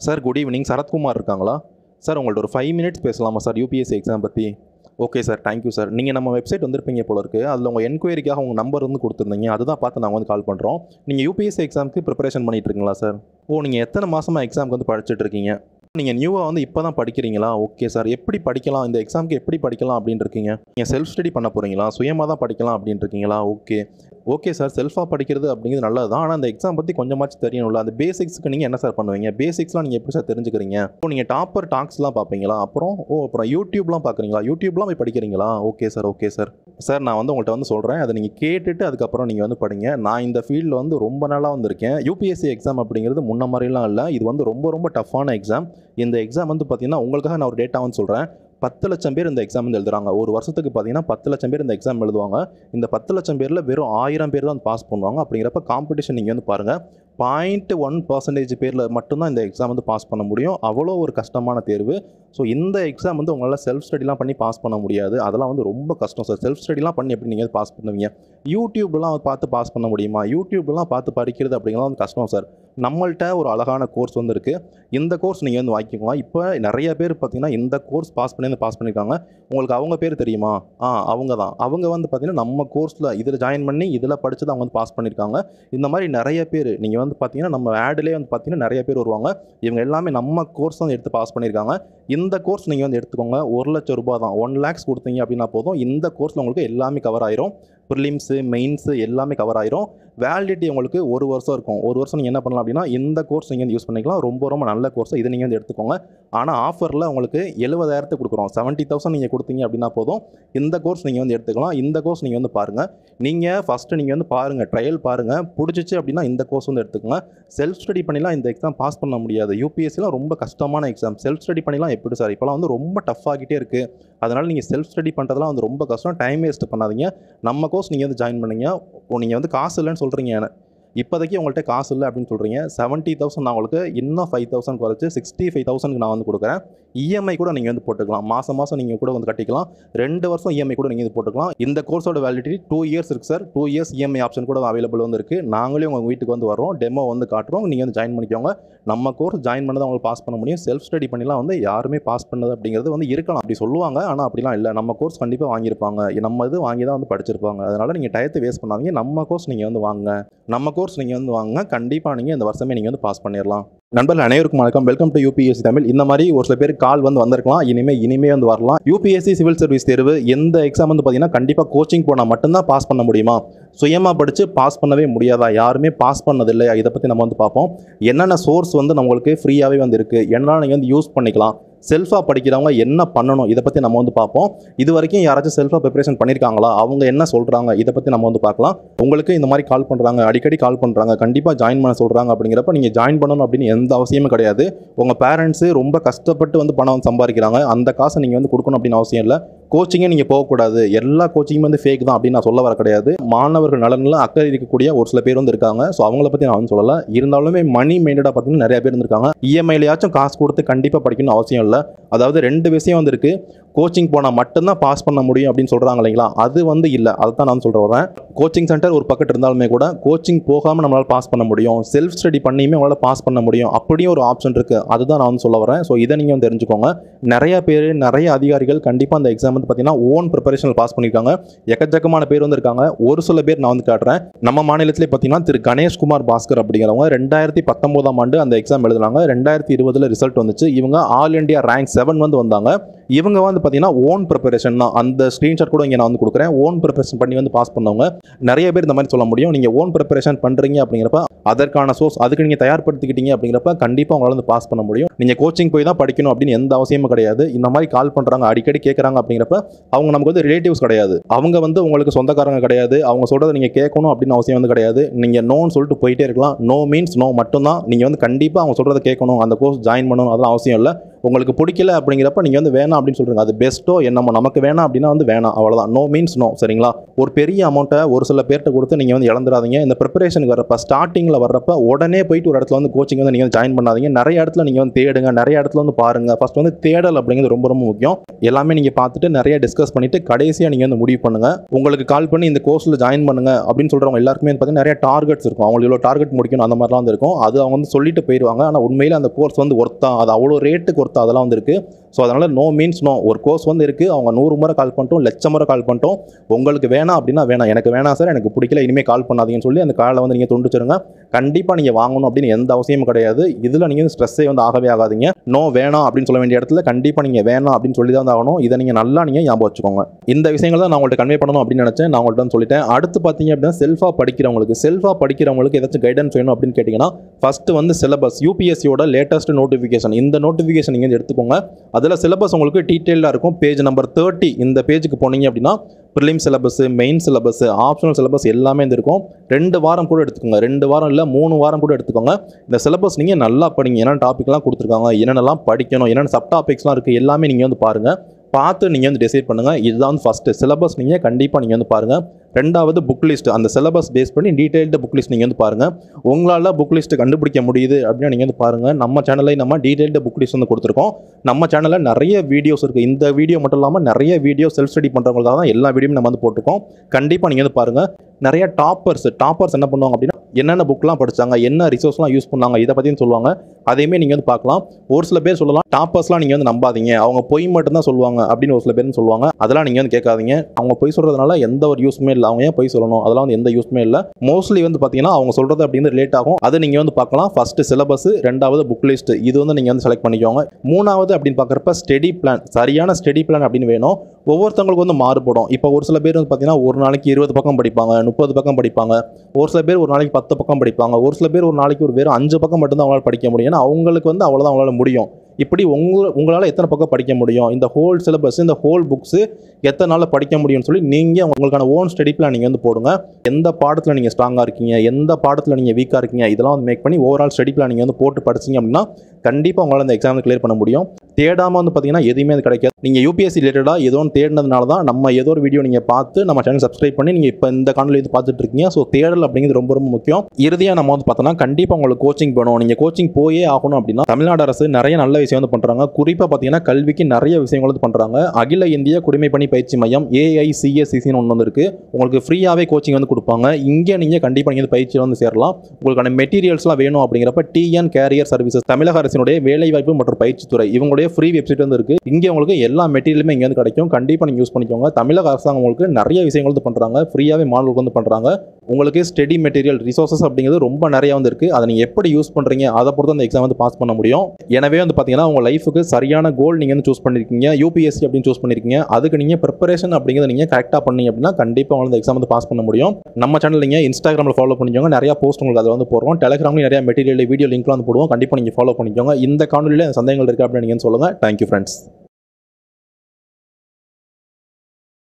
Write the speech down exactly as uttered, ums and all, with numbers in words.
Sir good evening. Sarathkumar இருக்காங்களா? Sir உங்கள்ட்ட ஒரு ஃபைவ் மினிட்ஸ் பேசலாமா சார் யூபிஎஸ்சி எக்ஸாம் பற்றி? Okay sir, thank you sir. நீங்கள் நம்ம வெப்சைட் வந்திருப்பீங்க போல இருக்குது. அதில் உங்கள் என்கொயரிக்காக உங்கள் நம்பர் வந்து கொடுத்துருந்தீங்க. அதுதான் பார்த்து நாங்கள் வந்து கால் பண்ணுறோம். நீங்கள் யூபிஎஸ்சி எக்ஸாமுக்கு ப்ரிப்பரேஷன் பண்ணிட்டு இருக்கீங்களா சார்? ஓ, நீங்கள் எத்தனை மாதமாக எக்ஸாமுக்கு வந்து படிச்சுட்டு இருக்கீங்க? நீங்கள் நியூவாக வந்து இப்போ தான் படிக்கிறீங்களா? Okay sir. எப்படி படிக்கலாம், இந்த எக்ஸாமுக்கு எப்படி படிக்கலாம் அப்படின்னு இருக்கீங்க? நீங்கள் செல்ஃப் ஸ்டடி பண்ண போகிறீங்களா, சுயமாக தான் படிக்கலாம் அப்படின்னு இருக்கீங்களா? Okay okay sir. செல்ஃபாக படிக்கிறது அப்படிங்கிறது நல்லது தான். ஆனால் அந்த எக்ஸாம் பற்றி கொஞ்சமாச்சும் தெரியணும்ல. அந்த பேசிக்ஸ்க்கு நீங்கள் என்ன சார் பண்ணுவீங்க? பேசிக்ஸ்லாம் நீங்கள் எப்படி சார் தெரிஞ்சுக்கிறீங்க? ஓ, நீங்கள் டாப்பர் டாக்ஸ்லாம் பார்ப்பீங்களா? அப்புறம் ஓ அப்புறம் யூடியூப்லாம் பார்க்குறீங்களா? யூடியூப்லாம் போய் படிக்கிறீங்களா? Okay sir okay sir. Sir நான் வந்து உங்கள்கிட்ட வந்து சொல்கிறேன், அதை நீங்கள் கேட்டுட்டு அதுக்கப்புறம் நீங்கள் வந்து படிங்க. நான் இந்த ஃபீல்டில் வந்து ரொம்ப நாளாக வந்திருக்கேன். யூபிஎஸ்சி எக்ஸாம் அப்படிங்கிறது முன்ன மாதிரிலாம் இல்லை. இது வந்து ரொம்ப ரொம்ப டஃப்பான எக்ஸாம். இந்த எக்ஸாம் வந்து பார்த்தீங்கன்னா உங்களுக்காக நான் ஒரு டேட்டா வந்து சொல்கிறேன். பத்து லட்சம் பேர் இந்த எக்ஸாம் வந்து எழுதுறாங்க. ஒரு வருஷத்துக்கு பார்த்தீங்கன்னா பத்து லட்சம் பேர் இந்த எக்ஸாம் எழுதுவாங்க. இந்த பத்து லட்சம் பேரில் வெறும் ஆயிரம் பேர் தான் பாஸ் பண்ணுவாங்க. அப்படிங்கிறப்ப காம்படிஷன் நீங்கள் வந்து பாருங்கள். பாயிண்ட் ஒன் பர்சன்டேஜ் பேரில் மட்டும்தான் இந்த எக்ஸாம் வந்து பாஸ் பண்ண முடியும். அவ்வளோ ஒரு கஷ்டமான தேர்வு. ஸோ இந்த எக்ஸாம் வந்து உங்களால் செல்ஃப் ஸ்டடிலாம் பண்ணி பாஸ் பண்ண முடியாது. அதெல்லாம் வந்து ரொம்ப கஷ்டம் சார். செல்ஃப் ஸ்டடிலாம் பண்ணி எப்படி நீங்கள் பாஸ் பண்ணுவீங்க? யூடியூப்லாம் பார்த்து பாஸ் பண்ண முடியுமா? யூடியூப்லாம் பார்த்து படிக்கிறது அப்படிங்கிறது வந்து கஷ்டம் சார். நம்மள்ட்ட ஒரு அழகான கோர்ஸ் வந்து இருக்குது. இந்த கோர்ஸ் நீங்கள் வந்து வாங்கிக்கலாம். இப்போ நிறைய பேர் பார்த்தீங்கன்னா இந்த கோர்ஸ் பாஸ் பண்ணி பாஸ் பண்ணியிருக்காங்க. உங்களுக்கு அவங்க பேர் தெரியுமா? ஆ அவங்க தான். அவங்க வந்து பார்த்தீங்கன்னா நம்ம கோர்ஸில் இதில் ஜாயின் பண்ணி இதில் படித்து தான் அவங்க வந்து பாஸ் பண்ணியிருக்காங்க. இந்த மாதிரி நிறைய பேர் நீங்கள் வந்து பார்த்தீங்கன்னா நம்ம ஆட்லேயே வந்து பார்த்தீங்கன்னா நிறைய பேர் வருவாங்க. இவங்க எல்லாமே நம்ம கோர்ஸ் தான் எடுத்து பாஸ் பண்ணியிருக்காங்க. இந்த கோர்ஸ் நீங்கள் வந்து எடுத்துக்கோங்க. ஒரு லட்சம் ரூபாய் தான். ஒன் லேக்ஸ் கொடுத்தீங்க அப்படின்னா போதும். இந்த கோர்ஸில் உங்களுக்கு எல்லாமே கவர் ஆயிரும். ப்ரிலிம்ஸு மெயின்ஸு எல்லாமே கவர் ஆயிரும். வேலிடிட்டி உங்களுக்கு ஒரு வருஷம் இருக்கும். ஒரு வருஷம் நீங்கள் என்ன பண்ணலாம் அப்படின்னா இந்த கோர்ஸ் நீங்கள் வந்து யூஸ் பண்ணிக்கலாம். ரொம்ப ரொம்ப நல்ல கோர்ஸ். இதை நீங்கள் வந்து எடுத்துக்கோங்க. ஆனால் ஆஃபரில் உங்களுக்கு எழுபதாயிரத்துக்கு கொடுக்குறோம். செவன்ட்டி தௌசண்ட் நீங்கள் கொடுத்தீங்க அப்படின்னா போதும். இந்த கோர்ஸ் நீங்கள் வந்து எடுத்துக்கலாம். இந்த கோர்ஸ் நீங்கள் வந்து பாருங்கள். நீங்கள் ஃபஸ்ட்டு நீங்கள் வந்து பாருங்கள், ட்ரையல் பாருங்கள். பிடிச்சிச்சு அப்படின்னா இந்த கோர்ஸ் வந்து எடுத்துக்கோங்க. செல்ஃப் ஸ்டடி பண்ணிலாம் இந்த எக்ஸாம் பாஸ் பண்ண முடியாது. யூபிஎஸ்சிலாம் ரொம்ப கஷ்டமான எக்ஸாம். செல்ஃப் ஸ்டடி பண்ணிலாம் எப்படி சார்? இப்போலாம் வந்து ரொம்ப டஃப் ஆகிட்டே இருக்குது. அதனால் நீங்கள் செல்ஃப் ஸ்டடி பண்ணுறதுலாம் வந்து ரொம்ப கஷ்டம். டைம் வேஸ்ட் பண்ணாதீங்க. நம்ம கோர்ஸ் நீங்கள் வந்து ஜாயின் பண்ணுங்க. நீங்கள் வந்து காசு இல்லைன்னு சொல்கிறீங்க. இப்போதைக்கு உங்கள்கிட்ட காசு இல்லை அப்படின்னு சொல்கிறீங்க. செவன்ட்டி தௌசண்ட் நான் உங்களுக்கு இன்னும் ஃபைவ் தௌசண்ட் குறைச்சி சிக்ஸ்டி ஃபைவ் தௌசண்ட்க்கு நான் வந்து கொடுக்குறேன். இஎம்ஐ கூட நீங்கள் வந்து போட்டுக்கலாம். மாதம் மாதம் நீங்கள் கூட வந்து கட்டிக்கலாம். ரெண்டு வருஷம் இஎம்ஐ கூட நீங்கள் இது போட்டுக்கலாம். இந்த கோர்ஸோட வேலிடிட்டி டூ இயர்ஸ் இருக்குது சார். டூ இயர்ஸ் இஎம்ஐ ஆப்ஷன் கூட அவைலபிள் வந்து இருக்குது. நாங்களே உங்கள் வீட்டுக்கு வந்து வரோம், டெமோ வந்து காட்டுறோம். நீங்கள் வந்து ஜாயின் பண்ணிக்கோங்க. நம்ம கோர்ஸ் ஜாயின் பண்ணதை அவங்களுக்கு பாஸ் பண்ண முடியும். செல்ஃப் ஸ்டடி பண்ணிலாம் வந்து யாருமே பாஸ் பண்ணது அப்படிங்கிறது வந்து இருக்கலாம். அப்படி சொல்லுவாங்க, ஆனால் அப்படிலாம் இல்லை. நம்ம கோர்ஸ் கண்டிப்பாக வாங்கியிருப்பாங்க. நம்ம இது வாங்கி தான் வந்து படிச்சிருப்பாங்க. அதனால் நீங்கள் டயத்தை வேஸ்ட் பண்ணாதீங்க. நம்ம கோர்ஸ் நீங்கள் வந்து வாங்க. நம்ம கோர்ஸ் நீங்கள் வந்து வாங்க. கண்டிப்பாக நீங்கள் இந்த வருஷமே நீங்கள் வந்து பாஸ் பண்ணிடலாம். நண்பர்கள் அனைவருக்கும் வணக்கம். Welcome to UPSC Tamil. இந்த மாதிரி ஒரு சில பேருக்கு கால் வந்து வந்திருக்கலாம். இனிமே இனிமே வந்து வரலாம். யூபிஎஸ்சி சிவில் சர்வீஸ் தேர்வு எந்த எக்ஸாம் வந்து பார்த்தீங்கன்னா கண்டிப்பாக கோச்சிங் போனால் மட்டும்தான் பாஸ் பண்ண முடியுமா? சுயமாக படித்து பாஸ் பண்ணவே முடியாதா? யாருமே பாஸ் பண்ணது இல்லையா? இதை பற்றி நம்ம வந்து பார்ப்போம். என்னென்ன சோர்ஸ் வந்து நம்மளுக்கு ஃப்ரீயாகவே வந்து இருக்குது, என்னென்ன நீங்கள் வந்து யூஸ் பண்ணிக்கலாம், செல்ஃபாக படிக்கிறவங்க என்ன பண்ணணும், இதை பற்றி நம்ம வந்து பார்ப்போம். இது வரைக்கும் யாராச்சும் செல்ஃபாக ப்ரிப்பரேஷன் பண்ணியிருக்காங்களா, அவங்க என்ன சொல்கிறாங்க, இதை பற்றி நம்ம வந்து பார்க்கலாம். உங்களுக்கு இந்த மாதிரி கால் பண்ணுறாங்க, அடிக்கடி கால் பண்ணுறாங்க, கண்டிப்பாக ஜாயின் பண்ண சொல்கிறாங்க. அப்படிங்கிறப்ப நீங்கள் ஜாயின் பண்ணணும் அப்படின்னு எந்த அவசியமும் கிடையாது. உங்கள் பேரண்ட்ஸு ரொம்ப கஷ்டப்பட்டு வந்து பணம் வந்து சம்பாதிக்கிறாங்க. அந்த காசை நீங்கள் வந்து கொடுக்கணும் அப்படின்னு அவசியம் இல்லை. கோச்சிங்கே நீங்கள் போகக்கூடாது. எல்லா கோச்சிங்கும் வந்து ஃபேக் தான் அப்படின்னு நான் சொல்ல வர கிடையாது. மாணவர்கள் நலனில் அக்கறை இருக்கக்கூடிய ஒரு சில பேர் வந்து இருக்காங்க. ஸோ அவங்கள பற்றி நான் வந்து சொல்லலை. இருந்தாலுமே மணி மைண்டடாக பார்த்தீங்கன்னா நிறைய பேர் இருந்திருக்காங்க. இஎம்ஐலையாச்சும் காசு கொடுத்து கண்டிப்பாக படிக்கணும்னு அவசியம் இல்லை. அதாவது ரெண்டு விஷயம் வந்து இருக்குது. கோச்சிங் போனால் மட்டும்தான் பாஸ் பண்ண முடியும் அப்படின்னு சொல்கிறாங்க இல்லைங்களா? அது வந்து இல்லை. அதை தான் நான் சொல்ல வரேன். கோச்சிங் சென்டர் ஒரு பக்கத்து இருந்தாலுமே கூட கோச்சிங் போகாமல் நம்மளால் பாஸ் பண்ண முடியும். செல்ஃப் ஸ்டடி பண்ணியுமே உங்களால் பாஸ் பண்ண முடியும். அப்படியும் ஒரு ஆப்ஷன் இருக்குது. அதுதான் நான் வந்து சொல்ல வரேன். ஸோ இதை நீங்கள் வந்து தெரிஞ்சுக்கோங்க. நிறைய பேர், நிறைய அதிகாரிகள் கண்டிப்பாக அந்த எக்ஸாம் வந்து பார்த்தீங்கன்னா ஓன் ப்ரிப்பரேஷன் பாஸ் பண்ணியிருக்காங்க. எக்கச்சக்கமான பேர் வந்து இருக்காங்க. ஒரு சில பேர் நான் வந்து காட்டுறேன். நம்ம மாநிலத்திலே பார்த்தீங்கன்னா திரு கணேஷ்குமார் பாஸ்கர் அப்படிங்கிறவங்க ரெண்டாயிரத்தி பத்தொம்போதாம் ஆண்டு அந்த எக்ஸாம் எழுதுனாங்க. ரெண்டாயிரத்தி இருபதுல ரிசல்ட் வந்துச்சு. இவங்க ஆல் இண்டியா ரேங்க் செவன் வந்து வந்தாங்க. இவங்க வந்து பார்த்தீங்கன்னா ஓன் ப்ரிப்பரேஷன் தான். அந்த ஸ்க்ரீன்ஷாட் கூட இங்கே நான் வந்து கொடுக்குறேன். ஓன் ப்ரிப்பரேஷன் பண்ணி வந்து பாஸ் பண்ணவங்க நிறைய பேர் இந்த மாதிரி சொல்ல முடியும். நீங்கள் ஓன் ப்ரிப்பரேஷன் பண்ணுறீங்க அப்படிங்கிறப்ப அதற்கான சோர்ஸ் அதுக்கு நீங்கள் தயார்படுத்திக்கிட்டீங்க அப்படிங்கிறப்ப கண்டிப்பாக உங்களால் வந்து பாஸ் பண்ண முடியும். நீங்கள் கோச்சிங் போய் தான் படிக்கணும் அப்படின்னு எந்த அவசியமும் கிடையாது. இந்த மாதிரி கால் பண்ணுறாங்க, அடிக்கடி கேட்குறாங்க அப்படிங்கிறப்ப அவங்க நமக்கு வந்து ரிலேட்டிவ்ஸ் கிடையாது. அவங்க வந்து உங்களுக்கு சொந்தக்காரங்க கிடையாது. அவங்க சொல்கிறத நீங்கள் கேட்கணும் அப்படின்னு அவசியம் வந்து கிடையாது. நீங்கள் நோன்னு சொல்லிட்டு போயிட்டே இருக்கலாம். நோ மீன்ஸ் நோ மட்டும்தான். நீங்கள் வந்து கண்டிப்பாக அவங்க சொல்கிறத கேட்கணும், அந்த கோர்ஸ் ஜாயின் பண்ணணும், அதெல்லாம் அவசியம் இல்லை. உங்களுக்கு பிடிக்கல அப்படிங்கிறப்ப நீங்கள் வந்து வேணாம் அப்படின்னு சொல்கிறீங்க. அது பெஸ்ட்டோ என்னமோ நமக்கு வேணாம் அப்படின்னா வந்து வேணாம், அவ்வளோதான். No means no. சரிங்களா? ஒரு பெரிய அமௌண்ட்டை ஒரு சில பேர்கிட்ட கொடுத்து நீங்கள் வந்து இழந்துடாதீங்க. இந்த ப்ரிப்பரேஷனுக்கு வரப்போ ஸ்டார்டிங்கில் வர்றப்ப உடனே போயிட்டு ஒரு இடத்துல வந்து கோச்சிங் வந்து நீங்கள் வந்து ஜாயின் பண்ணாதீங்க. நிறைய இடத்துல நீங்கள் வந்து தேடுங்க, நிறைய இடத்துல வந்து பாருங்கள். ஃபர்ஸ்ட் வந்து தேடல் அப்படிங்கிறது ரொம்ப ரொம்ப முக்கியம். எல்லாமே நீங்கள் பார்த்துட்டு நிறைய டிஸ்கஸ் பண்ணிவிட்டு கடைசியாக நீங்கள் வந்து முடிவு பண்ணுங்கள். உங்களுக்கு கால் பண்ணி இந்த கோர்ஸில் ஜாயின் பண்ணுங்க அப்படின்னு சொல்கிறவங்க எல்லாருக்குமே வந்து பார்த்தீங்கன்னா நிறைய டார்கெட்ஸ் இருக்கும். அவங்களுக்கு இவ்வளோ டார்கெட் முடிக்கணும் அந்த மாதிரிலாம் வந்து இருக்கும். அது அவங்க வந்து சொல்லிட்டு போயிடுவாங்க. ஆனால் உண்மையில் அந்த கோர்ஸ் வந்து ஒர்த்தா, அது அவ்வளோ ரேட்டுக்கு ஒர்த்தா, அதெல்லாம் வந்து இருக்குது. ஸோ அதனால் நோ மீன்ஸ் நோ. ஒரு கோர்ஸ் வந்து இருக்குது, அவங்க நூறு முறை கால் பண்ணிட்டோம், லட்சம் முறை கால் பண்ணிட்டோம், உங்களுக்கு வேணாம் அப்படின்னா வேணாம், எனக்கு வேணாம் சார், எனக்கு பிடிக்கல, இனிமேல் கால் பண்ணாதீங்கன்னு சொல்லி அந்த காலை வந்து நீங்கள் துண்டிச்சிருங்க. கண்டிப்பாக நீங்கள் வாங்கணும் அப்படின்னு எந்த அவசியமும் கிடையாது. இதில் நீங்கள் ஸ்ட்ரெஸ்ஸே வந்து ஆகவே ஆகாதீங்க. நோ வேணாம் அப்படின்னு சொல்ல வேண்டிய இடத்துல கண்டிப்பாக நீங்கள் வேணாம் அப்படின்னு சொல்லி தான் ஆகணும். இதை நீங்கள் நல்லா நீங்கள் ஞாபகம் வச்சுக்கோங்க. இந்த விஷயங்கள் தான் நான் உங்கள்கிட்ட கன்வே பண்ணணும் அப்படின்னு நினச்சேன். நான் உங்கள்கிட்ட வந்து சொல்லிட்டேன். அடுத்து பார்த்தீங்க அப்படின்னா செல்ஃபாக படிக்கிறவங்களுக்கு செல்ஃபாக படிக்கிறவங்களுக்கு ஏதாச்சும் கைடன்ஸ் வேணும் அப்படின்னு கேட்டிங்கன்னா ஃபஸ்ட்டு வந்து சிலபஸ், யூபிஎஸ்சியோட லேட்டஸ்ட் நோட்டிஃபிகேஷன், இந்த நோட்டிஃபிகேஷன் நீங்கள் எடுத்துக்கோங்க. அதில் சிலபஸ் உங்களுக்கு டீட்டெயிலாக இருக்கும். பேஜ் நம்பர் தேர்ட்டி இந்த பேஜுக்கு போனீங்க அப்படின்னா prelim syllabus, main syllabus, optional syllabus எல்லாமே இருக்கும். ரெண்டு வாரம் கூட எடுத்துக்கோங்க, ரெண்டு வாரம் இல்லை மூணு வாரம் கூட எடுத்துக்கோங்க. இந்த சிலபஸ் நீங்கள் நல்லா படிங்க. என்னென்ன டாப்பிக்லாம் கொடுத்துருக்காங்க, என்னென்னலாம் படிக்கணும், என்னென்ன சப் டாபிக்ஸ்லாம் இருக்குது, எல்லாமே நீங்கள் வந்து பாருங்கள். பார்த்து நீங்கள் வந்து டிசைட் பண்ணுங்கள். இதுதான் வந்து ஃபஸ்ட்டு சிலபஸ். நீங்கள் கண்டிப்பாக நீங்கள் வந்து பாருங்கள். ரெண்டாவது புக் லிஸ்ட், அந்த சிலபஸ் பேஸ் பண்ணி டீட்டெயில்டு புக் லிஸ்ட் நீங்கள் வந்து பாருங்கள். உங்களால் புக் லிஸ்ட்டு கண்டுபிடிக்க முடியுது அப்படின்னா நீங்கள் வந்து பாருங்கள். நம்ம சேனலில் நம்ம டீட்டெயில்டு புக் லிஸ்ட் வந்து கொடுத்துருக்கோம். நம்ம சேனலில் நிறைய வீடியோஸ் இருக்குது. இந்த வீடியோ மட்டும் இல்லாமல் நிறைய வீடியோ செல்ஃப் ஸ்டடி பண்ணுறவங்களுக்காக தான் எல்லா வீடியோவும் நம்ம வந்து போட்டிருக்கோம். கண்டிப்பாக நீங்கள் வந்து பாருங்கள். நிறைய டாப்பர்ஸ் டாப்பர்ஸ் என்ன பண்ணுவாங்க அப்படின்னா என்னென்ன புக்லாம் படித்தாங்க, என்ன ரிசோர்ஸ்லாம் யூஸ் பண்ணாங்க, இதை பற்றியும் சொல்லுவாங்க. அதையுமே நீங்கள் வந்து பார்க்கலாம். ஒரு சில பேர் சொல்லலாம் டாப்பர்ஸ்லாம் நீங்கள் வந்து நம்பாதீங்க, அவங்க பொய் மட்டும்தான் சொல்லுவாங்க அப்படின்னு ஒரு சில பேர் சொல்லுவாங்க. அதெல்லாம் நீங்கள் வந்து கேட்காதீங்க. அவங்க பொய் சொல்கிறதுனால எந்த ஒரு யூஸ்மே இல்லை. அவங்க ஏன் பொய் சொல்லணும், அதெல்லாம் வந்து எந்த யூஸ்மே இல்லை. மோஸ்ட்லி வந்து பார்த்தீங்கன்னா அவங்க சொல்கிறது அப்படின்னு ரிலேட் ஆகும். அதை நீங்கள் வந்து பார்க்கலாம். ஃபஸ்ட்டு சிலபஸ், ரெண்டாவது புக் லிஸ்ட், இது வந்து நீங்கள் வந்து செலக்ட் பண்ணிக்கோங்க. மூணாவது அப்படின்னு பார்க்குறப்ப ஸ்டடி பிளான், சரியான ஸ்டடி பிளான் அப்படின்னு வேணும். ஒவ்வொருத்தவங்களுக்கு வந்து மாறுபடும். இப்போ ஒரு சில பேர் வந்து பார்த்தீங்கன்னா ஒரு நாளைக்கு இருபது பக்கம் படிப்பாங்க, முப்பது பக்கம் படிப்பாங்க. ஒரு சில பேர் ஒரு நாளைக்கு பத்து பக்கம் படிப்பாங்க. ஒரு சில பேர் ஒரு நாளைக்கு ஒரு வெறும் அஞ்சு பக்கம் மட்டும்தான் அவங்களால படிக்க முடியும். ஏன்னா அவங்களுக்கு வந்து அவ்வளோதான் அவங்களால முடியும். இப்படி உங்க உங்களால் எத்தனை பக்கம் படிக்க முடியும், இந்த ஹோல் சிலபஸ், இந்த ஹோல் புக்ஸு எத்தனை நாளில் படிக்க முடியும்னு சொல்லி நீங்கள் உங்களுக்கான ஓன் ஸ்டடி பிளான் நீங்கள் வந்து போடுங்க. எந்த பாடத்தில் நீங்கள் ஸ்ட்ராங்காக இருக்கீங்க, எந்த பாடத்தில் நீங்கள் வீக்காக இருக்கீங்க, இதெல்லாம் வந்து மேக் பண்ணி ஓவரால் ஸ்டடி பிளான் நீங்கள் வந்து போட்டு படிச்சிங்க அப்படின்னா கண்டிப்பாக உங்களால் அந்த எக்ஸாம் கிளியர் பண்ண முடியும். தேடாமல் வந்து பார்த்தீங்கன்னா எதுவுமே அது கிடைக்காது. நீங்கள் யூபிஎஸ்சி ரிலேட்டடாக ஏதோ ஒன்று தேடினதுனால தான் நம்ம ஏதோ ஒரு வீடியோ நீங்கள் பார்த்து நம்ம சேனல் சப்ஸ்கிரைப் பண்ணி நீங்கள் இப்போ இந்த காணொலி வந்து பார்த்துட்டு இருக்கீங்க. ஸோ தேடல் அப்படிங்கிறது ரொம்ப ரொம்ப முக்கியம். இறுதியாக நம்ம வந்து பார்த்தோன்னா கண்டிப்பாக உங்களுக்கு கோச்சிங் போகணும். நீங்கள் கோச்சிங் போயே ஆகணும் அப்படின்னா தமிழ்நாடு அரசு நிறைய நல்ல விஷயம் வந்து பண்ணுறாங்க. குறிப்பாக பார்த்தீங்கன்னா கல்விக்கு நிறைய விஷயங்கள் வந்து பண்ணுறாங்க. அகில இந்திய குடிமைப்பணி பயிற்சி மையம் ஏஐசிஎஸ்சிசின்னு ஒன்று வந்து இருக்குது. உங்களுக்கு ஃப்ரீயாகவே கோச்சிங் வந்து கொடுப்பாங்க. இங்கே நீங்கள் கண்டிப்பாக நீங்கள் பயிற்சியில் வந்து சேரலாம். உங்களுக்கான மெட்டீரியல்ஸ்லாம் வேணும் அப்படிங்கிறப்ப டிஎன் கேரியர் சர்வீசஸ், தமிழக அரசினுடைய வேலைவாய்ப்பு மற்றும் பயிற்சித்துறை, இவங்களுடைய ஃப்ரீ வெப்சைட் வந்து இருக்குது. இங்கே உங்களுக்கு எல்லா மெட்டீரியலுமே இங்கே வந்து கிடைக்கும். கண்டிப்பாக நீங்கள் யூஸ் பண்ணிக்கோங்க. தமிழக அரசாங்கம் உங்களுக்கு நிறைய விஷயங்கள் வந்து பண்ணுறாங்க. ஃப்ரீயாகவே மாணவர்களுக்கு வந்து பண்ணுறாங்க. உங்களுக்கு ஸ்டடி மெட்டீரியல் ரிசோர்ஸஸ் அப்படிங்கிறது ரொம்ப நிறைய வந்து இருக்குது. அதை நீங்கள் எப்படி யூஸ் பண்ணுறீங்க அதை பொறுத்து அந்த எக்ஸாம் வந்து பாஸ் பண்ண முடியும். எனவே வந்து பார்த்தீங்கன்னா உங்கள் லைஃபுக்கு சரியான கோல் நீங்கள் வந்து சூஸ் பண்ணியிருக்கீங்க. யூபிஎஸ்சி அப்படின்னு சூஸ் பண்ணியிருக்கீங்க. அதுக்கு நீங்கள் ப்ரிப்பரேஷன் அப்படிங்கிறத நீங்கள் கரெக்டாக பண்ணீங்க அப்படின்னா கண்டிப்பாக உங்களுக்கு எக்ஸாம் வந்து பாஸ் பண்ண முடியும். நம்ம சேனல் நீங்கள் இன்ஸ்டாகிராமில் ஃபாலோ பண்ணிக்கோங்க. நிறைய போஸ்ட் உங்களுக்கு அதை வந்து போடுறோம். டெலிகிராம்லையும் நிறைய மெட்டீரியல் வீடியோ லிங்க்லாம் வந்து போடுவோம். கண்டிப்பாக நீங்கள் ஃபாலோ பண்ணிக்கோங்க. இந்த காணொலியில் சந்தேகங்கள் இருக்குது அப்படின்னு நீங்கள் சொல்லுங்கள். Thank you friends.